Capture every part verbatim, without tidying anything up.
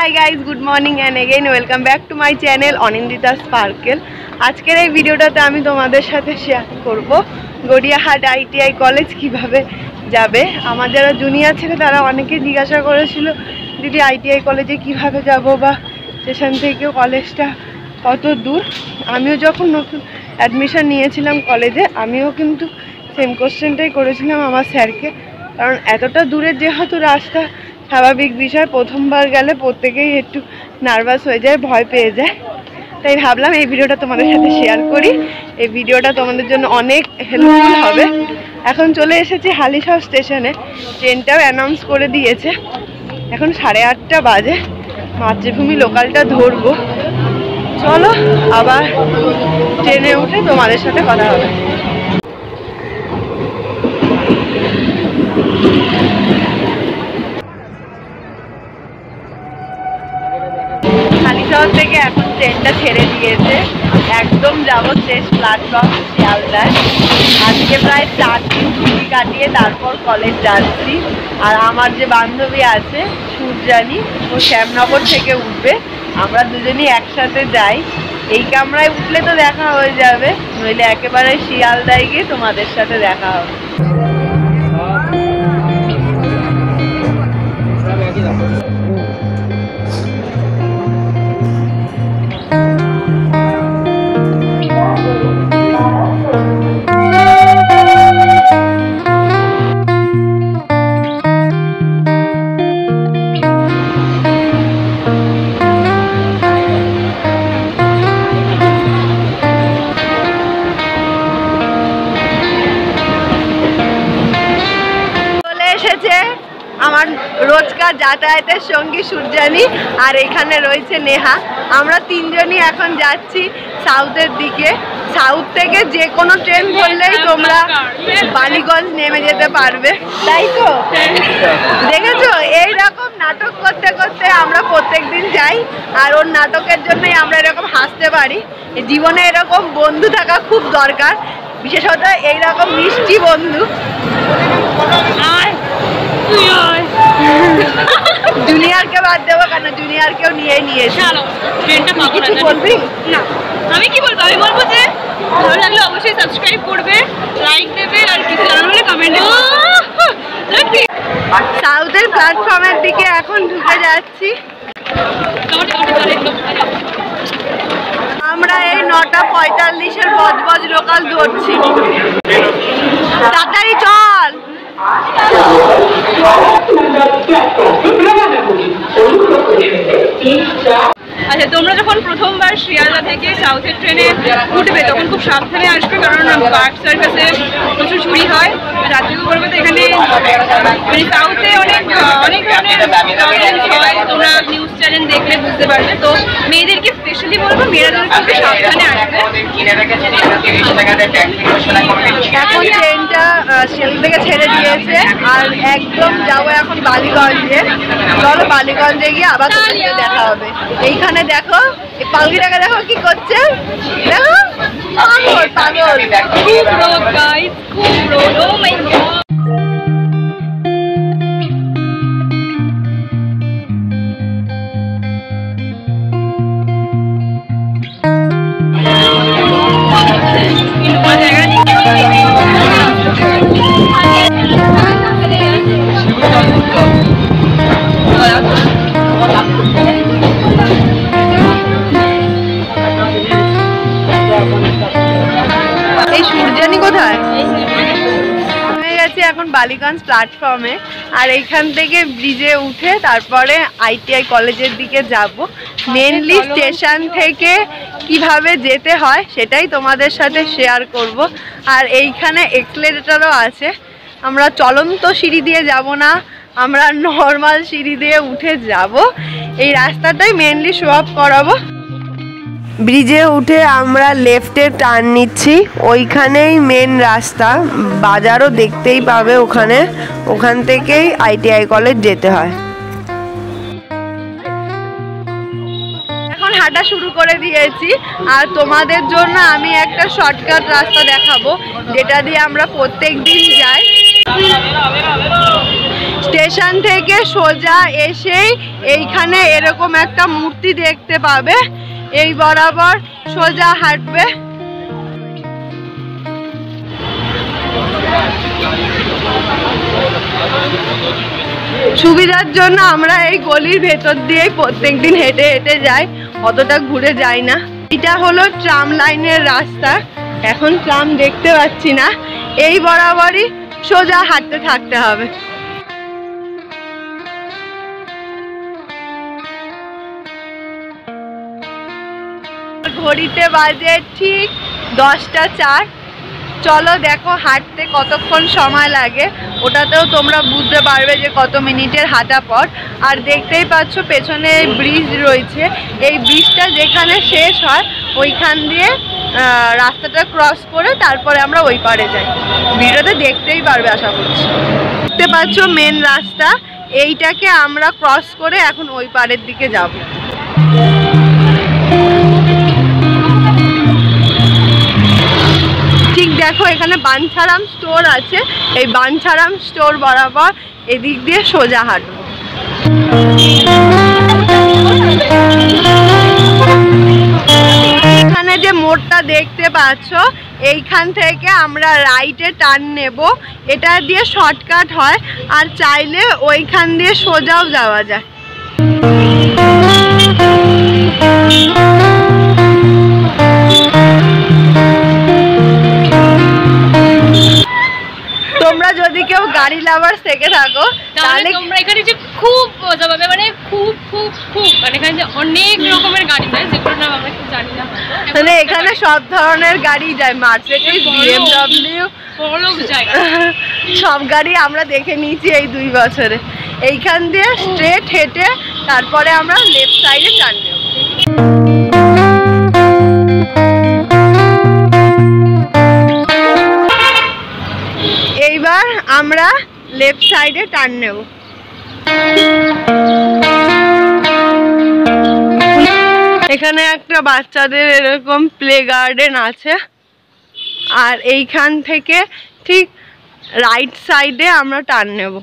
Hi guys good morning and again welcome back to my channel Anindita sparkle. आजकेर এই ভিডিওটাতে আমি তোমাদের সাথে শেয়ার করব Gariahat I T I college কিভাবে যাবে। আমার যারা জুনিয়র ছিল তারা অনেকে জিজ্ঞাসা করেছিল দিদি আই টি আই কলেজে কিভাবে যাব বা স্টেশন থেকে কলেজটা কত দূর। আমিও যখন নতুন অ্যাডমিশন নিয়েছিলাম কলেজে আমিও কিন্তু সেম কোশ্চেনটাই করেছিলাম আমার স্যারকে, কারণ এতটা দূরের যেহেতু রাস্তা স্বাভাবিক বিষয়, প্রথমবার গেলে প্রত্যেকেই একটু নার্ভাস হয়ে যায়, ভয় পেয়ে যায়। তাই ভাবলাম এই ভিডিওটা তোমাদের সাথে শেয়ার করি। এই ভিডিওটা তোমাদের জন্য অনেক হেল্পফুল হবে। এখন চলে এসেছি হালিশহর স্টেশনে, ট্রেনটাও অ্যানাউন্স করে দিয়েছে। এখন সাড়ে আটটা বাজে, মাতৃভূমি লোকালটা ধরবো। চলো আবার ট্রেনে উঠে তোমাদের সাথে কথা হবে। হালিশহর থেকে এখন ট্রেনটা ছেড়ে দিয়েছে, একদম যাবো শেষ প্ল্যাটফর্ম শিয়ালদায়। আজকে প্রায় চার দিন ছুটি কাটিয়ে তারপর কলেজ যাচ্ছি। আর আমার যে বান্ধবী আছে সূর্যানী, ও শ্যামনগর থেকে উঠবে। আমরা দুজনই একসাথে যাই। এই কামরায় উঠলে তো দেখা হয়ে যাবে, নইলে একেবারে শিয়ালদায় গিয়ে তোমাদের সাথে দেখা হবে। আমার রোজকার যাতায়াতের সঙ্গী সূর্যানী, আর এখানে রয়েছে নেহা। আমরা তিনজনই এখন যাচ্ছি সাউথের দিকে। সাউথ থেকে যে কোনো ট্রেন ধরলেই তোমরা বালিগঞ্জ নেমে যেতে পারবে, তাই তো? দেখেছো, এইরকম নাটক করতে করতে আমরা প্রত্যেক দিন যাই, আর ওর নাটকের জন্যই আমরা এরকম হাসতে পারি। জীবনে এরকম বন্ধু থাকা খুব দরকার, বিশেষত এইরকম মিষ্টি বন্ধু। জুনিয়রকে বাদ দেবো কেন, জুনিয়রকেও নিয়ে নিয়েছি। কিছু বলবি? না, আমি কি বলবো, আমি বলবো যে ভালো লাগলে অবশ্যই সাবস্ক্রাইব করবে, লাইক দেবে, আর কিছু জানার হলে কমেন্ট দেবো। সাউথের প্ল্যাটফর্মের দিকে এখন ঢুকে যাচ্ছি। আমরা এই নটা পঁয়তাল্লিশের বজবজ লোকাল ধরছি। তাড়াতাড়ি চল। আচ্ছা, তোমরা যখন প্রথমবার শিয়ালদা থেকে সাউথের ট্রেনে উঠবে তখন খুব সাবধানে আসবে, কারণ বার্ড সার্কাসে প্রচুর চুরি হয়। রাত্রিও করবে তো এখানে, মানে সাউথে অনেক অনেক ধরনের হয়, তোমরা নিউজ চ্যানেল দেখলে বুঝতে পারবে। তো মেয়েদেরকে স্পেশালি বলবো, মেয়েরা খুব সাবধানে আসবে। এখন ট্রেনটা শিয়ালদা থেকে ছেড়ে দিয়েছে, আর একদম যাবো এখন বালিগঞ্জে। চলো বালিগঞ্জে গিয়ে আবার তোমাদের দেখা হবে। এইখানে দেখো, এই পালকিটাকে দেখো কি করছে, দেখো পাগল পাগল। খুব রোদ গাইস, খুব রোদ। ও মাই গড, এই সূর্যানী কোথায়? হয়ে গেছে এখন বালিগঞ্জ প্ল্যাটফর্মে, আর এইখান থেকে ব্রিজে উঠে তারপরে আই টি আই কলেজের দিকে যাব। মেনলি স্টেশন থেকে কিভাবে যেতে হয় সেটাই তোমাদের সাথে শেয়ার করব। আর এইখানে এক্সেলারেটরও আছে। আমরা চলন্ত সিঁড়ি দিয়ে যাব না, আমরা নর্মাল সিঁড়ি দিয়ে উঠে যাব। এই রাস্তাটাই মেনলি শো অফ করাবো। ব্রিজে উঠে আমরা লেফটে টার্ন নিচ্ছি, ওইখানেই মেন রাস্তা, বাজারও দেখতেই পাবে ওখানে। ওখান থেকেই আই টি আই কলেজ যেতে হয়। এখন হাঁটা শুরু করে দিয়েছি, আর তোমাদের জন্য আমি একটা শর্টকাট রাস্তা দেখাবো যেটা দিয়ে আমরা প্রত্যেক দিন যাই। স্টেশন থেকে সোজা এসেই এইখানে এরকম একটা মূর্তি দেখতে পাবে, এই বরাবর সোজা হাঁটবে। সুবিধার জন্য আমরা এই গলির ভেতর দিয়েই প্রত্যেকদিন হেঁটে হেঁটে যাই, অতটা ঘুরে যাই না। এটা হলো ট্রাম লাইনের রাস্তা, এখন ট্রাম দেখতে পাচ্ছি না, এই বরাবরই সোজা হাঁটতে থাকতে হবে। ঘড়িতে বাজে ঠিক দশটা চার। চলো দেখো হাঁটতে কতক্ষণ সময় লাগে, ওটাতেও তোমরা বুঝতে পারবে যে কত মিনিটের হাঁটা পথ। আর দেখতেই পাচ্ছ পেছনে ব্রিজ রয়েছে, এই ব্রিজটা যেখানে শেষ হয় ওইখান দিয়ে রাস্তাটা ক্রস করে তারপরে আমরা ওই পারে যাই। ভিডিওতে দেখতেই পারবে আশা করছি। দেখতে পাচ্ছ মেন রাস্তা, এইটাকে আমরা ক্রস করে এখন ওই পারের দিকে যাব। ঠিক দেখো এখানে বাঞ্ছারাম স্টোর আছে, এই বাঞ্ছারাম স্টোর বরাবর এদিক দিয়ে সোজা হাঁটবো। এখানে যে মোড়টা দেখতে পাচ্ছ, এইখান থেকে আমরা রাইটে টার্ন নেব, এটা দিয়ে শর্টকাট হয়, আর চাইলে ওইখান দিয়ে সোজাও যাওয়া যায়। তোমরা যদি কেউ গাড়ি লাভার্স থেকে থাকো তাহলে তোমরা এখানে যে খুব মজা পাবে, মানে খুব খুব খুব মানে এখানে যে অনেক রকমের গাড়ি যায়, যেগুলোর নাম আমরা একটু জানি না। মানে এখানে সব ধরনের গাড়ি যায়, মার্সিডিজ, বিএমডব্লিউ, সব গাড়ি আমরা দেখে নিয়েছি এই দুই বছরে। এইখান দিয়ে স্ট্রেট হেঁটে তারপরে আমরা লেফট সাইডে টার্ন নেব। এইবার আমরা লেফট সাইডে টার্ন নেব। এখানে একটা বাচ্চাদের এরকম প্লে গার্ডেন আছে, আর এইখান থেকে ঠিক রাইট সাইডে আমরা টার্ন নেব।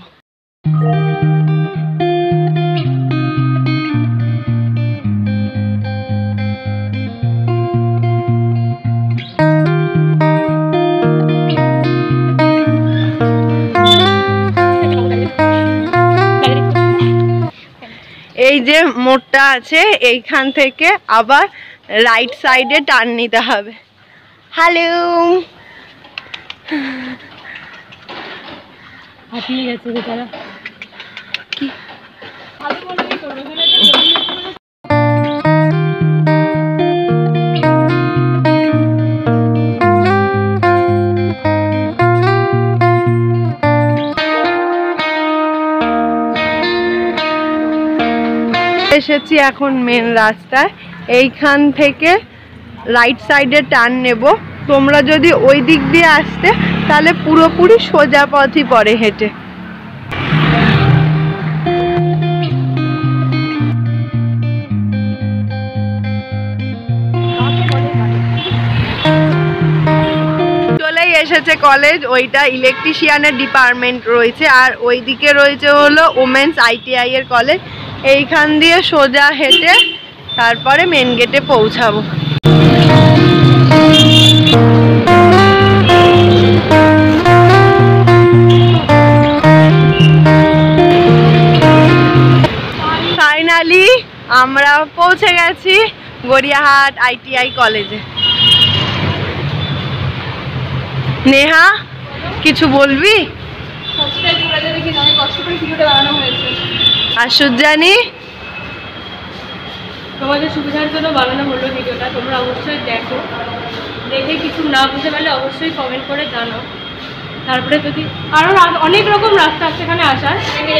এই যে মোড়টা আছে এইখান থেকে আবার রাইট সাইডে টার্ন নিতে হবে। হ্যালো, হাঁপিয়ে গেছে বেচারা। কি এসেছি এখন মেন রাস্তায়, এইখান থেকে রাইট সাইডে টার্ন নেব। তোমরা যদি ওই দিক দিয়ে আসতে তাহলে পুরোপুরি সোজা পথই পড়ে হেঁটে। চলেই এসেছে কলেজ, ওইটা ইলেকট্রিশিয়ানের ডিপার্টমেন্ট রয়েছে, আর ওই দিকে রয়েছে হলো ওমেন্স আই টি আই এর কলেজ। এইখান দিয়ে সোজা হেঁটে তারপরে মেন গেটে পৌঁছাবো। ফাইনালি আমরা পৌঁছে গেছি গড়িয়াহাট আই টি আই কলেজে। নেহা কিছু বলবি? আর সুজানি, তোমাদের সুবিধার জন্য বানানো হলো ভিডিওটা, তোমরা অবশ্যই দেখো, দেখে কিছু না বুঝতে পারলে অবশ্যই কমেন্ট করে জানাও। তারপরে যদি আরও অনেক রকম রাস্তা আছে এখানে আসার,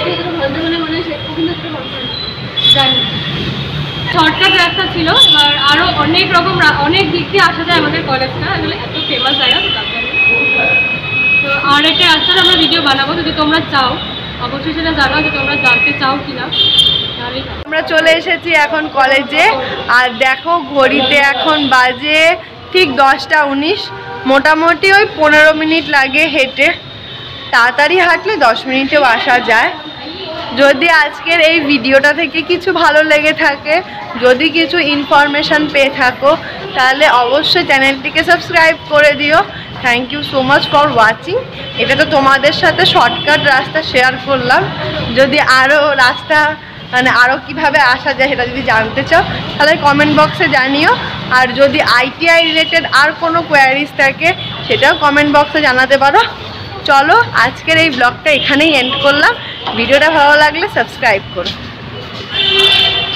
জানি শর্টকাট রাস্তা ছিল, এবার আরও অনেক রকম অনেক দিক দিয়ে আসা যায় আমাদের কলেজটা, আসলে এত ফেমাস জায়গা তো তার জন্য। তো আর একটা রাস্তার আমরা ভিডিও বানাবো, যদি তোমরা চাও অবশ্যই সেটা জানাও যে তোমরা জানতে চাও কিনা। আমরা চলে এসেছি এখন কলেজে, আর দেখো ঘড়িতে এখন বাজে ঠিক দশটা উনিশ, মোটামুটি ওই পনেরো মিনিট লাগে হেঁটে। তাড়াতাড়ি হাঁটলে দশ মিনিটেও আসা যায়। যদি আজকের এই ভিডিওটা থেকে কিছু ভালো লেগে থাকে, যদি কিছু ইনফরমেশান পেয়ে থাকো, তাহলে অবশ্যই চ্যানেলটিকে সাবস্ক্রাইব করে দিও। Thank you so much for watching. এটা তো তোমাদের সাথে শর্টকাট রাস্তা শেয়ার করলাম। যদি আরও রাস্তা মানে আরও কীভাবে আসা যায় সেটা যদি জানতে চাও তাহলে কমেন্ট বক্সে জানিও। আর যদি আইটিআই রিলেটেড আর কোনো কোয়ারিজ থাকে সেটাও কমেন্ট বক্সে জানাতে পারো। চলো আজকের এই ব্লগটা এখানেই এন্ড করলাম। ভিডিওটা ভালো লাগলে সাবস্ক্রাইব করো।